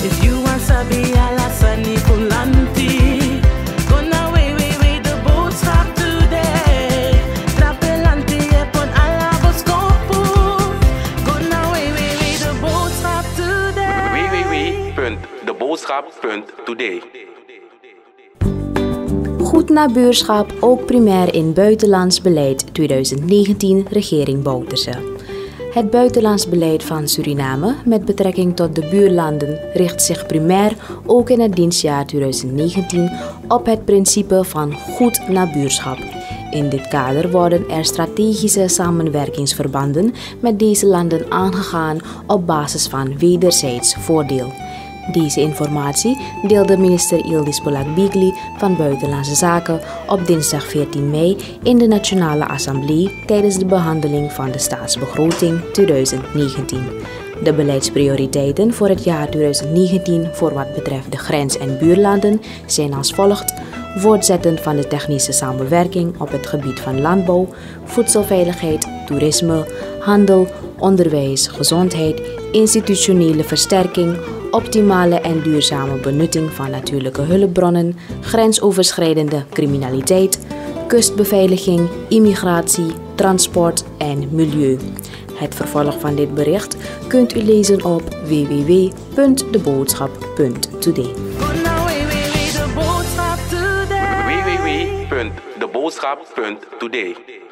If you want sabi ala sani kulanti. Gonna way de boodschap today. Trapelanti epon ala boskopu. Gonna way de boodschap today. www.deboodschap.today. Goed nabuurschap, ook primair in buitenlands beleid 2019 regering Bouterse. Het buitenlands beleid van Suriname met betrekking tot de buurlanden richt zich primair ook in het dienstjaar 2019 op het principe van goed nabuurschap. In dit kader worden er strategische samenwerkingsverbanden met deze landen aangegaan op basis van wederzijds voordeel. Deze informatie deelde minister Yildiz Polak-Bigli van Buitenlandse Zaken op dinsdag 14 mei in de Nationale Assemblée tijdens de behandeling van de staatsbegroting 2019. De beleidsprioriteiten voor het jaar 2019 voor wat betreft de grens- en buurlanden zijn als volgt: voortzetten van de technische samenwerking op het gebied van landbouw, voedselveiligheid, toerisme, handel, onderwijs, gezondheid, institutionele versterking, optimale en duurzame benutting van natuurlijke hulpbronnen, grensoverschrijdende criminaliteit, kustbeveiliging, immigratie, transport en milieu. Het vervolg van dit bericht kunt u lezen op www.deboodschap.today. www.deboodschap.today.